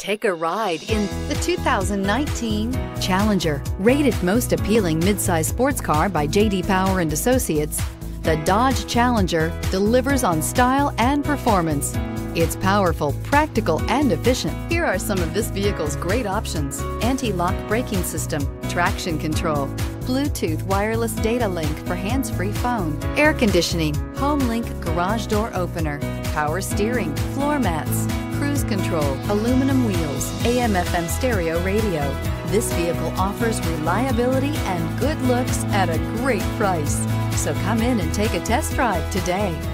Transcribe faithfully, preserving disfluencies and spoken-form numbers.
Take a ride in the two thousand nineteen Challenger. Rated most appealing midsize sports car by J D Power and Associates, the Dodge Challenger delivers on style and performance. It's powerful, practical, and efficient. Here are some of this vehicle's great options: anti-lock braking system, traction control, Bluetooth wireless data link for hands-free phone, air conditioning, home link garage door opener, power steering, floor mats, cruise control, aluminum wheels, A M F M stereo radio. This vehicle offers reliability and good looks at a great price. So come in and take a test drive today.